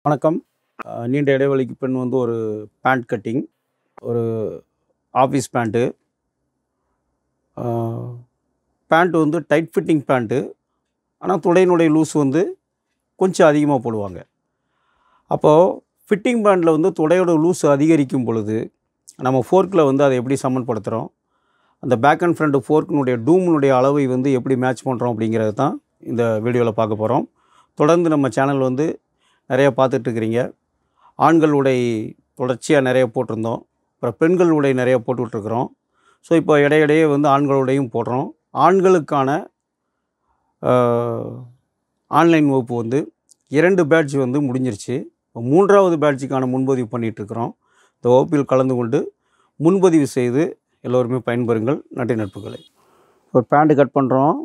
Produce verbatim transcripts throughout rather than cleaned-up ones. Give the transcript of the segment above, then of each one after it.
வணக்கம். அ நீண்ட இடைவெளிக்கு பின் வந்து ஒரு பேண்ட் கட்டிங். ஒரு ஆஃபீஸ் பேண்ட்டு. அ பேண்ட் வந்து டைட் ஃபிட்டிங் பேண்ட்டு. ஆனா துடையினுடைய லூஸ் வந்து கொஞ்சம் அதிகமா போடுவாங்க. அப்போ ஃபிட்டிங் பேண்ட்ல வந்து துடையோட லூஸ் அதிகரிக்கும் பொழுது, நம்ம ஃபோர்க்ல வந்து அத எப்படி சமன்படுத்துறோம்? அந்த பேக் அண்ட் ஃப்ரண்ட் ஃபோர்க்கினுடைய டூம்னுடைய அளவை வந்து எப்படி மேட்ச் பண்ணுறோம் அப்படிங்கிறது தான் இந்த வீடியோல பார்க்க போறோம். தொடர்ந்து நம்ம சேனல் வந்து நிறைய பார்த்துட்ருக்கிறீங்க. ஆண்கள் உடை தொடர்ச்சியா நிறைய போட்டிருந்தோம். அப்புறம் பெண்கள் உடை நிறைய போட்டுட்ருக்குறோம். ஸோ இப்போ இடையிடையே வந்து ஆண்கள் உடையும் போடுறோம். ஆண்களுக்கான அ ஆன்லைன் வகுப்பு வந்து இரண்டு பேட்ச் வந்து முடிஞ்சிருச்சு. இப்போ மூன்றாவது பேட்ச்சுக்கான முன்பதிவு பண்ணிகிட்ருக்குறோம். இந்த வகுப்பில் கலந்து கொண்டு முன்பதிவு செய்து எல்லோருமே பயன்பெறுங்கள். நன்றி நட்புகளே. ஒரு பேண்ட் கட் பண்ணுறோம்.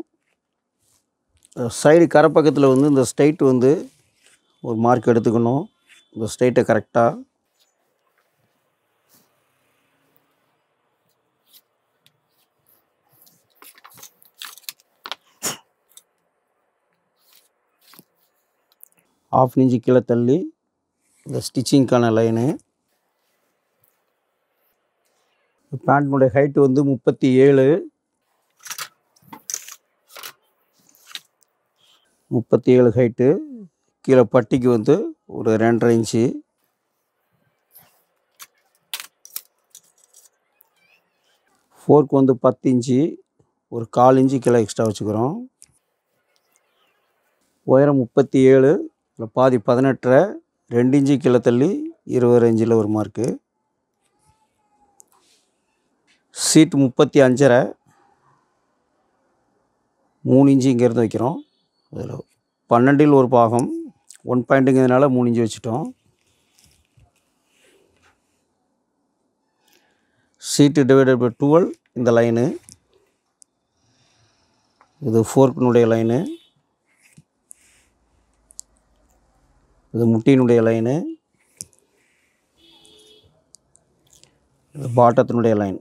சைடு கரப்பக்கத்தில் வந்து இந்த ஸ்ட்ரெயிட் வந்து ஒரு மார்க் எடுத்துக்கணும். இந்த ஸ்ட்ரெயிட்டை கரெக்டா ஆஃப் இன்ச்சு கீழே தள்ளி இந்த ஸ்டிச்சிங்க்கான லைனு. பேண்ட்னுடைய ஹைட்டு வந்து முப்பத்தி ஏழு முப்பத்தி ஏழு ஹைட்டு. கீழே பட்டிக்கு வந்து ஒரு ரெண்டரை இன்ச்சு. ஃபோர்க் வந்து பத்து இன்ச்சு. ஒரு கால் இன்ச்சு கீழே எக்ஸ்ட்ரா வச்சுக்கிறோம். உயரம் முப்பத்தி ஏழு இல்லை பாதி பதினெட்டரை ரெண்டு இன்ச்சு கீழே தள்ளி இருபது இன்ச்சில் ஒரு மார்க்கு. சீட்டு முப்பத்தி அஞ்சரை மூணு இன்ச்சு இங்கேருந்து வைக்கிறோம். அதில் பன்னெண்டில் ஒரு பாகம் ஒன் பாயிண்ட்டுங்கிறதுனால மூணு இன்ச்சு வச்சுட்டோம். சீட்டு டிவைடட் பை டுவெல் இந்த லைனு. இது ஃபோர்க்கினுடைய லைனு. இது முட்டியினுடைய லைனு. இது பாட்டத்தினுடைய லைன்.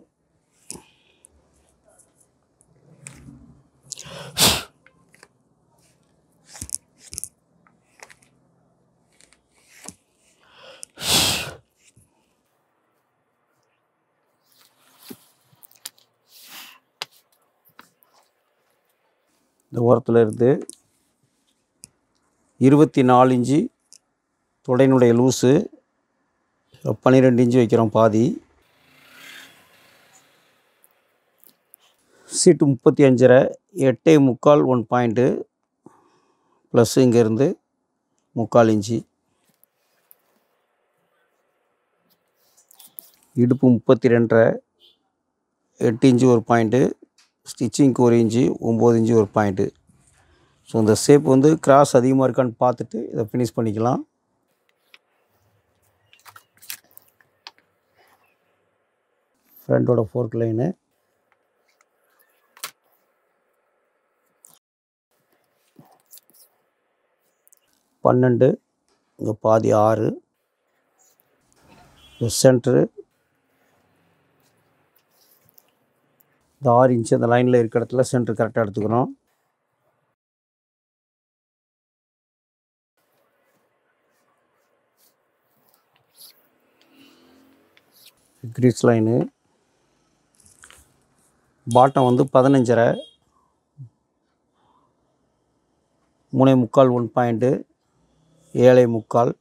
இந்த ஓரத்தில் இருந்து இருபத்தி நாலு இன்ச்சு தொடையினுடைய லூஸு. பன்னிரெண்டு இன்ச்சு வைக்கிறோம் பாதி. சீட்டு முப்பத்தி அஞ்சரை எட்டே முக்கால் ஒன் பாயிண்ட்டு ப்ளஸ் இங்கேருந்து முக்கால் இன்ச்சு. இடுப்பு முப்பத்தி ரெண்டரை எட்டு இன்ச்சு ஒரு பாயிண்ட்டு. ஸ்டிச்சிங்க்கு ஒரு இன்ச்சு ஒம்பது இன்ச்சு ஒரு பாயிண்ட்டு. ஸோ இந்த ஷேப் வந்து கிராஸ் அதிகமாக இருக்கான்னு பார்த்துட்டு இதை ஃபினிஷ் பண்ணிக்கலாம். ஃப்ரண்ட்டோட ஃபோர்க் லைனு. பன்னெண்டு இங்கே பாதி ஆறு. சென்ட்ரு இந்த ஆறு இன்ச்சு அந்த லைனில் இருக்கிற இடத்துல சென்ட்ரு கரெக்டாக எடுத்துக்கிறோம். Greece line. பாட்டம் வந்து பதினஞ்சரை மூணே முக்கால் ஒன் பாயிண்ட்டு ஏழை முக்கால்.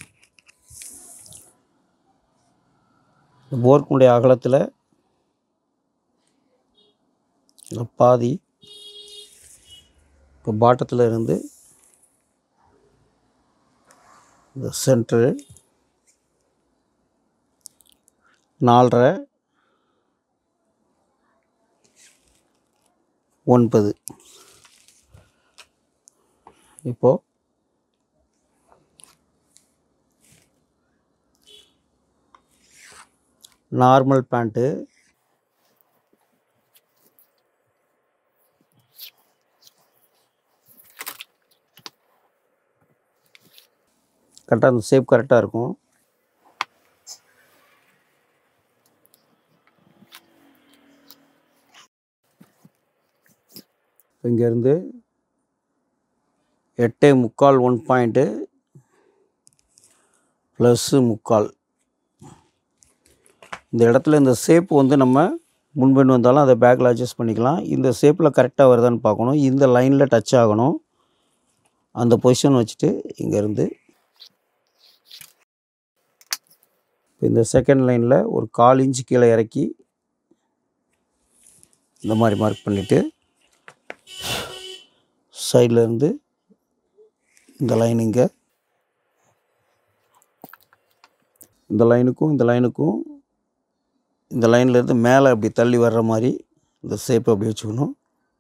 போர்க்குடைய அகலத்தில் பாதி இப்போ பாட்டத்தில் இருந்து இந்த சென்ட்ரு நாலரை ஒன்பது. இப்போது நார்மல் பேண்ட்டு. கரெக்டாக அந்த ஷேப் கரெக்டாக இருக்கும். இங்கேருந்து எட்டே முக்கால் ஒன் பாயிண்ட்டு ப்ளஸ்ஸு முக்கால். இந்த இடத்துல இந்த ஷேப் வந்து நம்ம முன்பின் வந்தாலும் அதை பேக்கில் அட்ஜஸ்ட் பண்ணிக்கலாம். இந்த ஷேப்பில் கரெக்டாக வருதான்னு பார்க்கணும். இந்த லைனில் டச் ஆகணும். அந்த பொசிஷன் வச்சுட்டு இங்கேருந்து இந்த செகண்ட் லைனில் ஒரு கால் இன்ச்சு கீழே இறக்கி இந்த மாதிரி மார்க் பண்ணிவிட்டு சைடில் இருந்து இந்த லைன் இங்கே இந்த லைனுக்கும் இந்த லைனுக்கும் இந்த லைன்லேருந்து மேலே அப்படி தள்ளி வர்ற மாதிரி இந்த ஷேப்பை அப்படி வச்சுக்கணும்.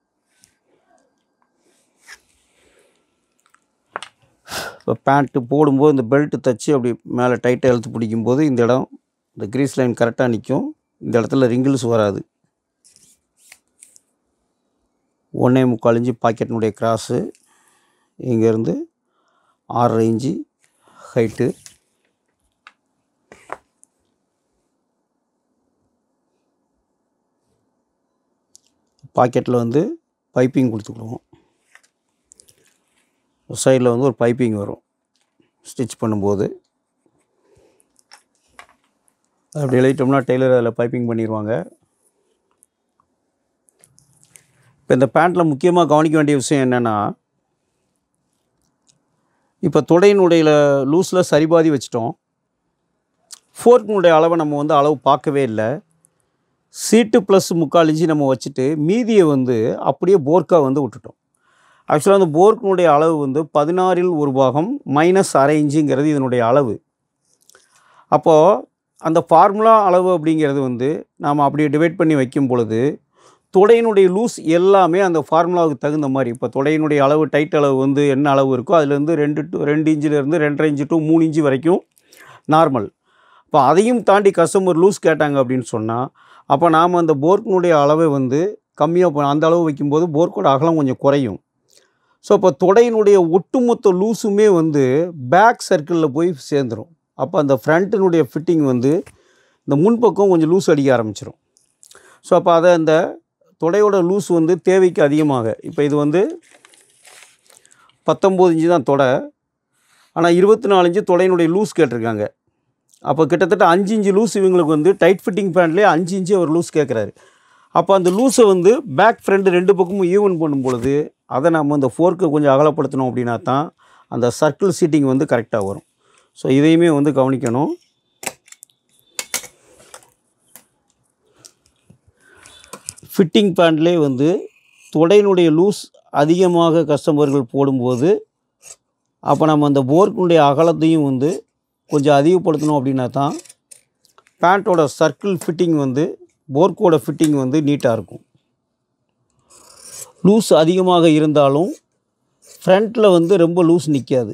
இப்போ பேண்ட்டு போடும்போது இந்த பெல்ட்டு தைச்சி அப்படி மேலே டைட்டாக இழுத்து பிடிக்கும்போது இந்த இடம் இந்த க்ரீஸ் லைன் கரெக்டாக நிற்கும். இந்த இடத்துல ரிங்கிள்ஸ் வராது. ஒன்றே முக்கால் இன்ச்சு பாக்கெட்டினுடைய கிராஸு, இங்கேருந்து ஆறரை இன்ச்சு ஹைட்டு, பாக்கெட்டில் வந்து பைப்பிங் கொடுத்துக்குடுவோம். சைடில் வந்து ஒரு பைப்பிங் வரும் ஸ்டிச் பண்ணும்போது. அப்படி எழுதிட்டோம்னா டெய்லர் அதில் பைப்பிங் பண்ணிடுவாங்க. இப்போ இந்த பேண்ட்டில் முக்கியமாக கவனிக்க வேண்டிய விஷயம் என்னென்னா, இப்போ தொடையினுடைய லூஸில் சரிபாதி வச்சிட்டோம். ஃபோர்க்கினுடைய அளவை நம்ம வந்து அளவு பார்க்கவே இல்லை. சீட்டு ப்ளஸ் முக்கால் இன்ச்சு நம்ம வச்சுட்டு மீதியை வந்து அப்படியே போர்க்காக வந்து விட்டுட்டோம். ஆக்சுவலாக அந்த போர்க்கினுடைய அளவு வந்து பதினாறில் ஒரு பாகம் மைனஸ் அரை இன்ச்சுங்கிறது இதனுடைய அளவு. அப்போது அந்த ஃபார்முலா அளவு அப்படிங்கிறது வந்து நாம் அப்படியே டிவைட் பண்ணி வைக்கும் பொழுது தொடையினுடைய லூஸ் எல்லாமே அந்த ஃபார்முலாவுக்கு தகுந்த மாதிரி, இப்போ தொடையினுடைய அளவு டைட் அளவு வந்து என்ன அளவு இருக்கோ அதுலேருந்து ரெண்டு டு ரெண்டு இன்ச்சிலேருந்து ரெண்டரை இன்ச்சு டு மூணு இன்ச்சு வரைக்கும் நார்மல். இப்போ அதையும் தாண்டி கஸ்டமர் லூஸ் கேட்டாங்க அப்படின்னு சொன்னால், அப்போ நாம் அந்த போர்க்கினுடைய அளவை வந்து கம்மியாக அந்த அளவு வைக்கும்போது போர்க்கோட அகலம் கொஞ்சம் குறையும். ஸோ இப்போ தொடையினுடைய ஒட்டுமொத்த லூஸுமே வந்து பேக் சர்க்கிளில் போய் சேர்ந்துடும். அப்போ அந்த ஃப்ரண்ட்டினுடைய ஃபிட்டிங் வந்து இந்த முன்பக்கம் கொஞ்சம் லூஸ் அடிக்க ஆரம்பிச்சிடும். ஸோ அப்போ அதை அந்த தொடையோட லூஸ் வந்து தேவைக்கு அதிகமாக, இப்போ இது வந்து பத்தொம்போது இன்ச்சு தான் தொடை, ஆனால் இருபத்தி நாலு இன்ச்சு தொடையினுடைய லூஸ் கேட்டிருக்காங்க. அப்போ கிட்டத்தட்ட அஞ்சு இன்ச்சு லூஸ் இவங்களுக்கு வந்து டைட் ஃபிட்டிங் பேண்ட்லேயே அஞ்சு இன்ச்சு அவர் லூஸ் கேட்குறாரு. அப்போ அந்த லூஸை வந்து பேக் ஃப்ரண்ட் ரெண்டு பக்கமும் ஈவன் பண்ணும் பொழுது அதை நம்ம அந்த ஃபோர்க்கை கொஞ்சம் அகலப்படுத்தணும் அப்படின்னா தான் அந்த சர்க்கிள் சீட்டிங் வந்து கரெக்டாக வரும். ஸோ இதையுமே வந்து கவனிக்கணும். ஃபிட்டிங் பேண்ட்லேயே வந்து தொடையினுடைய லூஸ் அதிகமாக கஸ்டமர்கள் போடும்போது அப்போ நம்ம அந்த போர்க்கினுடைய அகலத்தையும் வந்து கொஞ்சம் அதிகப்படுத்தணும் அப்படின்னா தான் பேண்ட்டோட சர்க்கிள் ஃபிட்டிங் வந்து போர்க்கோட ஃபிட்டிங் வந்து நீட்டாக இருக்கும். லூஸ் அதிகமாக இருந்தாலும் ஃப்ரண்ட்டில் வந்து ரொம்ப லூஸ் நிற்காது.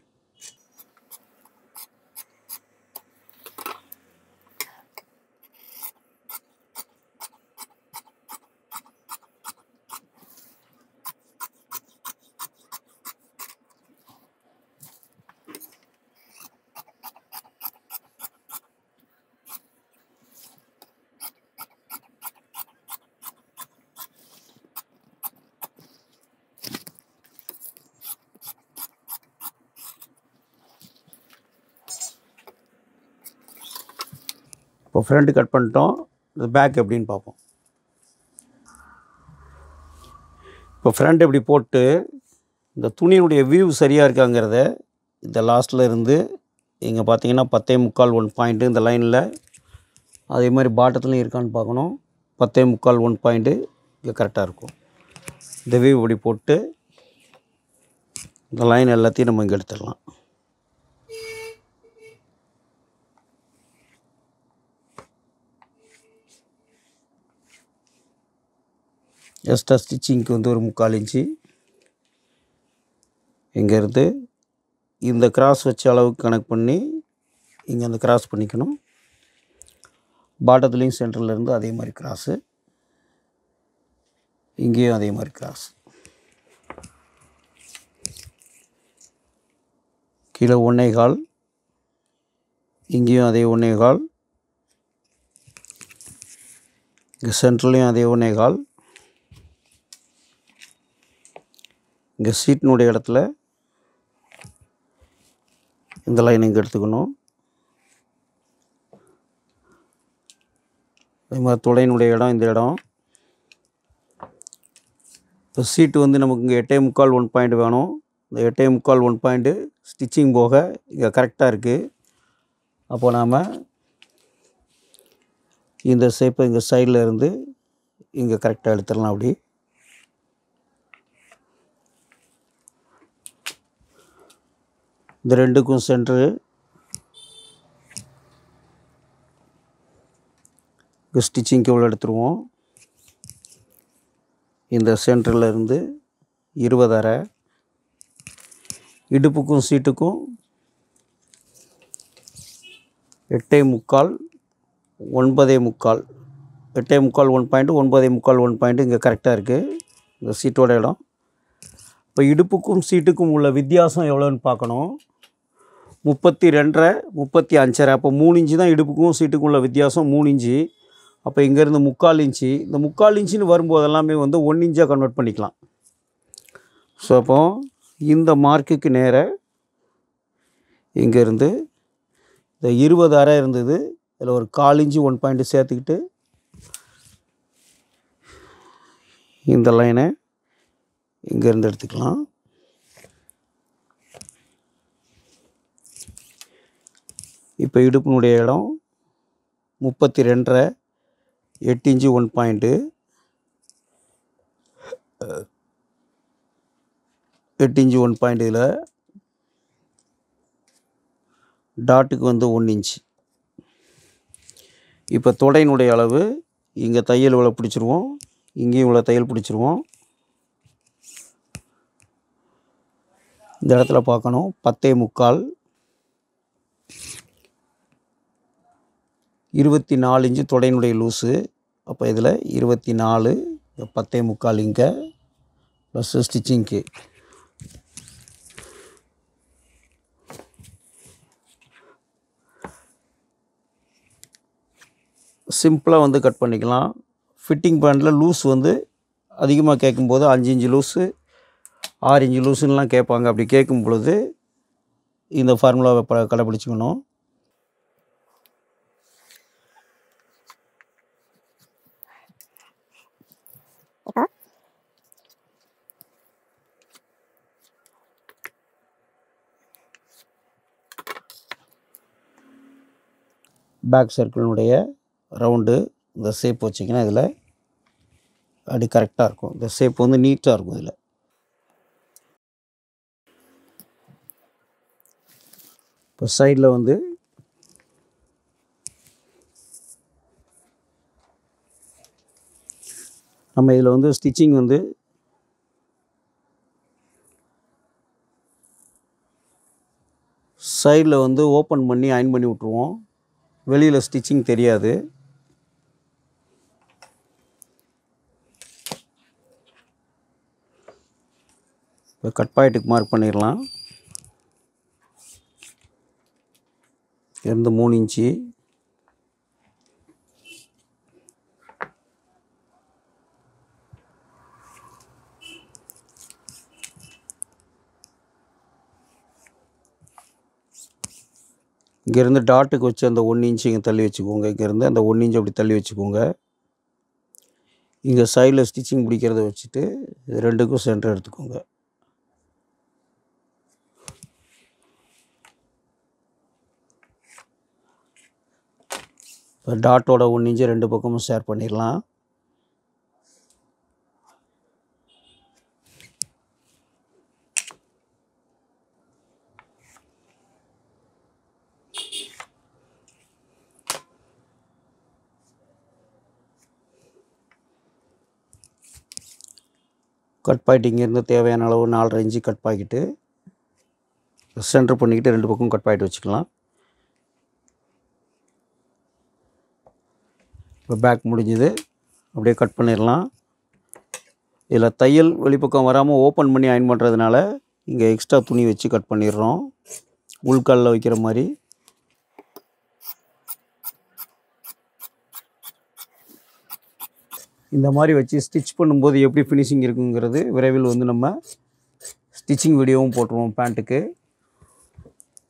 இப்போ ஃப்ரண்ட் கட் பண்ணிட்டோம். இது பேக் எப்படின்னு பார்ப்போம். இப்போ ஃப்ரண்ட் எப்படி போட்டு இந்த துணியினுடைய வியூ சரியாக இருக்காங்கிறத இந்த லாஸ்ட்டில் இருந்து இங்கே பார்த்தீங்கன்னா பத்தே முக்கால் ஒன் பாயிண்ட்டு இந்த லைனில், அதே மாதிரி பாட்டத்துலையும் இருக்கான்னு பார்க்கணும். பத்தே முக்கால் ஒன் பாயிண்ட்டு இங்கே கரெக்டாக இருக்கும். இந்த வியூ இப்படி போட்டு இந்த லைன் எல்லாத்தையும் நம்ம இங்கே எடுத்துடலாம். எக்ஸ்ட்ரா ஸ்டிச்சிங்க்கு வந்து ஒரு முக்கால் இன்ச்சு இங்கேருந்து இந்த கிராஸ் வச்ச அளவுக்கு கனெக்ட் பண்ணி இங்கே அந்த கிராஸ் பண்ணிக்கணும். பாட்டத்துலேயும் சென்டர்லேருந்து அதே மாதிரி கிராஸு, இங்கேயும் அதே மாதிரி கிராஸ், கீழே ஒன்றே கால், இங்கேயும் அதே ஒன்றே கால், இங்கே சென்டர்லேயும் அதே ஒன்றே கால், இங்கே சீட்டினுடைய இடத்துல இந்த லைன் இங்கே எடுத்துக்கணும். அதே மாதிரி தொடையினுடைய இடம் இந்த இடம். இப்போ சீட்டு வந்து நமக்கு இங்கே எட்டே முக்கால் ஒன் பாயிண்ட் வேணும். இந்த எட்டே முக்கால் ஒன் பாயிண்ட்டு ஸ்டிச்சிங் போக இங்கே கரெக்டாக இருக்குது. அப்போ நாம் இந்த ஷேப்பை இங்கே சைடில் இருந்து இங்கே கரெக்டாக எடுத்துடலாம். அப்படி இந்த ரெண்டுக்கும் சென்டரு இங்கே ஸ்டிச்சிங்க்கு எவ்வளோ எடுத்துருவோம். இந்த சென்டரில் இருந்து இருபது அரை. இடுப்புக்கும் சீட்டுக்கும் எட்டே முக்கால் ஒன்பதே முக்கால் எட்டே முக்கால் ஒன் பாயிண்ட்டு ஒன்பதே முக்கால் ஒன் பாயிண்ட்டு இங்கே கரெக்டாக இருக்குது இந்த சீட்டோட இடம். இப்போ இடுப்புக்கும் சீட்டுக்கும் உள்ள வித்தியாசம் எவ்வளோன்னு பார்க்கணும். முப்பத்தி ரெண்டரை முப்பத்தி அஞ்சரை. அப்போ மூணு இன்ச்சு தான் இடுப்புக்கும் சீட்டுக்கும் உள்ள வித்தியாசம், மூணு இன்ச்சு. அப்போ இங்கேருந்து முக்கால் இன்ச்சு. இந்த முக்கால் இன்ச்சுன்னு வரும்போது எல்லாமே வந்து ஒன் இன்ச்சாக கன்வெர்ட் பண்ணிக்கலாம். ஸோ அப்போ இந்த மார்க்குக்கு நேராக இங்கேருந்து இந்த இருபது அரை இருந்தது, இதில் ஒரு கால் இன்ச்சு ஒன் பாயிண்ட்டு சேர்த்துக்கிட்டு இந்த லைனை இங்கேருந்து எடுத்துக்கலாம். இப்போ இடுப்பினுடைய இடம் முப்பத்தி ரெண்டரை எட்டு இன்ச்சு ஒன் பாயிண்ட்டு எட்டு இன்ச்சு ஒன் பாயிண்ட். இதில் டாட்டுக்கு வந்து ஒன் இன்ச்சு. இப்போ தொடையினுடைய அளவு இங்கே தையல் இவ்வளோ பிடிச்சிருவோம், இங்கேயும் இவ்வளோ தையல் பிடிச்சிருவோம். இந்த இடத்துல பார்க்கணும் பத்தே முக்கால் இருபத்தி நாலு இன்ச்சு தொடையினுடைய லூஸு. அப்போ இதில் இருபத்தி நாலு பத்தே முக்கால் இங்கே ப்ளஸ் ஸ்டிச்சிங்க்கு. சிம்பிளாக வந்து கட் பண்ணிக்கலாம். ஃபிட்டிங் பேண்டில் லூஸ் வந்து அதிகமாக கேட்கும்போது அஞ்சு இன்ச்சு லூஸு ஆறு இன்ச்சு லூஸுன்னெலாம் கேட்பாங்க. அப்படி கேட்கும் பொழுது இந்த ஃபார்முலாவை ப கடைப்பிடிச்சிக்கணும். பேக் சர்க்கிளினுடைய ரவுண்டு இந்த ஷேப் வச்சிங்கன்னா இதில் அப்படி கரெக்டாக இருக்கும். இந்த ஷேப் வந்து நீட்டாக இருக்கும். இதில் இப்போ சைடில் வந்து நம்ம இதில் வந்து ஸ்டிச்சிங் வந்து சைடில் வந்து ஓப்பன் பண்ணி அயன் பண்ணி விட்ருவோம். வெளியில் ஸ்டிச்சிங் தெரியாது. இப்போ கட் பாயிண்ட்டுக்கு மார்க் பண்ணிடலாம். இருந்து மூணு இன்ச்சு இங்கேருந்து டாட்டுக்கு வச்சு அந்த ஒன் இன்ச்சு இங்கே தள்ளி வச்சுக்கோங்க. இங்கேருந்து அந்த ஒன் இன்ச்சு அப்படி தள்ளி வச்சுக்கோங்க. இங்கே சைடில் ஸ்டிச்சிங் பிடிக்கிறத வச்சுட்டு இது ரெண்டுக்கும் சென்டர் எடுத்துக்கோங்க. இப்போ டாட்டோட ஒன் இன்ச்சு ரெண்டு பக்கமும் ஷேர் பண்ணிடலாம். கட் பாயிண்ட் இங்கேருந்து தேவையான அளவு நாலரை இன்ச்சு கட் பாக்கிட்டு சென்டர் பண்ணிக்கிட்டு ரெண்டு பக்கம் கட் பாயிண்ட் வச்சுக்கலாம். இப்போ பேக் முடிஞ்சுது, அப்படியே கட் பண்ணிடலாம். இதில் தையல் வெளிப்பக்கம் வராமல் ஓப்பன் பண்ணி அயன் பண்ணுறதுனால இங்கே எக்ஸ்ட்ரா துணி வச்சு கட் பண்ணிடுறோம். உள்காலில் வைக்கிற மாதிரி. இந்த மாதிரி வச்சு ஸ்டிச் பண்ணும்போது எப்படி ஃபினிஷிங் இருக்குங்கிறது விரைவில் வந்து நம்ம ஸ்டிச்சிங் வீடியோவும் போட்டுருவோம் பேண்ட்டுக்கு.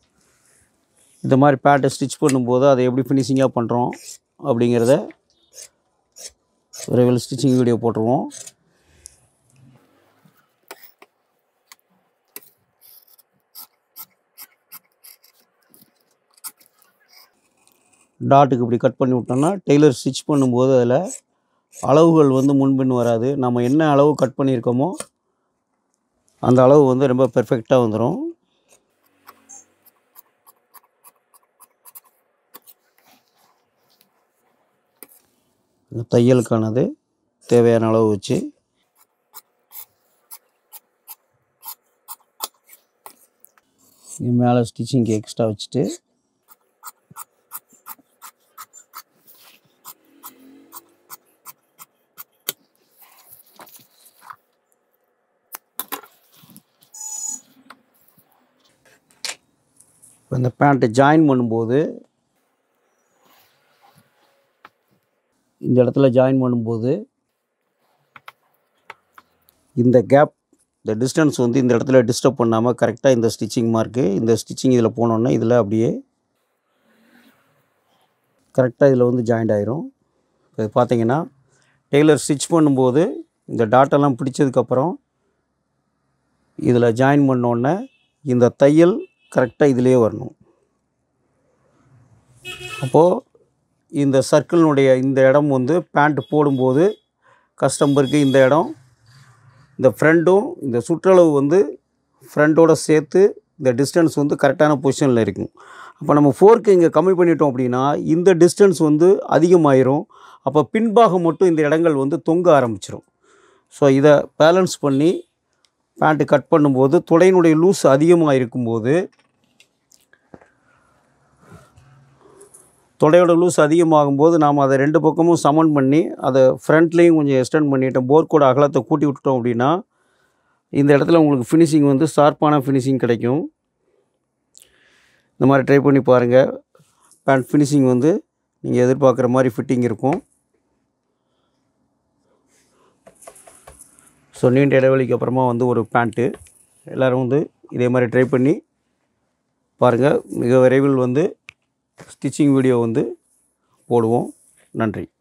இந்த மாதிரி பேண்ட்டை ஸ்டிச் பண்ணும்போது அதை எப்படி ஃபினிஷிங்காக பண்ணுறோம் அப்படிங்கிறத விரைவில் ஸ்டிச்சிங் வீடியோ போட்டுருவோம். டாட்டுக்கு இப்படி கட் பண்ணி விட்டோம்னா டெய்லர் ஸ்டிச் பண்ணும்போது அதில் அளவுகள் வந்து முன்பின் வராது. நம்ம என்ன அளவு கட் பண்ணியிருக்கோமோ அந்த அளவு வந்து ரொம்ப பெர்ஃபெக்டாக வந்துடும். தையலுக்கானது தேவையான அளவு வச்சு மேலே ஸ்டிச்சிங்க்கு எக்ஸ்ட்ரா வச்சுட்டு இந்த பேண்ட்டை ஜாயின் பண்ணும்போது இந்த இடத்துல ஜாயின் பண்ணும்போது இந்த கேப் இந்த டிஸ்டன்ஸ் வந்து இந்த இடத்துல டிஸ்டர்ப் பண்ணாமல் கரெக்டாக இந்த ஸ்டிச்சிங் மார்க்கு இந்த ஸ்டிச்சிங் இதில் போனோன்னா இதில் அப்படியே கரெக்டாக இதில் வந்து ஜாயிண்ட் ஆயிரும். இது பார்த்தீங்கன்னா டெய்லர் ஸ்டிச் பண்ணும்போது இந்த டாட்டெல்லாம் பிடிச்சதுக்கப்புறம் இதில் ஜாயின் பண்ணோன்னே இந்த தையல் கரெக்டாக இதிலே வரணும். அப்போது இந்த சர்க்கிளினுடைய இந்த இடம் வந்து பேண்ட் போடும்போது கஸ்டமருக்கு இந்த இடம் இந்த ஃப்ரண்ட்டும் இந்த சுற்றளவு வந்து ஃப்ரண்ட்டோடு சேர்த்து இந்த டிஸ்டன்ஸ் வந்து கரெக்டான பொசிஷனில் இருக்கும். அப்போ நம்ம ஃபோர்க்கு இங்கே கம்மி பண்ணிட்டோம் அப்படின்னா இந்த டிஸ்டன்ஸ் வந்து அதிகமாயிரும். அப்போ பின்பாகம் மட்டும் இந்த இடங்கள் வந்து தொங்க ஆரம்பிச்சிடும். ஸோ இதை பேலன்ஸ் பண்ணி பேண்ட்டு கட் பண்ணும்போது துடையினுடைய லூஸ் அதிகமாக இருக்கும்போது தொடையோட லூஸ் அதிகமாகும்போது நாம் அதை ரெண்டு பக்கமும் சமன் பண்ணி அதை ஃப்ரண்ட்லேயும் கொஞ்சம் எக்ஸ்டெண்ட் பண்ணிவிட்டோம், போர்க்கோட அகலத்தை கூட்டி விட்டுட்டோம் அப்படின்னா இந்த இடத்துல உங்களுக்கு ஃபினிஷிங் வந்து ஷார்ப்பான ஃபினிஷிங் கிடைக்கும். இந்த மாதிரி ட்ரை பண்ணி பாருங்கள். பேண்ட் ஃபினிஷிங் வந்து நீங்கள் எதிர்பார்க்குற மாதிரி ஃபிட்டிங் இருக்கும். ஸோ நீண்ட இடைவெளிக்கு அப்புறமா வந்து ஒரு பேண்ட்டு எல்லோரும் வந்து இதே மாதிரி ட்ரை பண்ணி பாருங்கள். மிக விரைவில் வந்து ஸ்டிச்சிங் வீடியோ வந்து போடுவோம். நன்றி.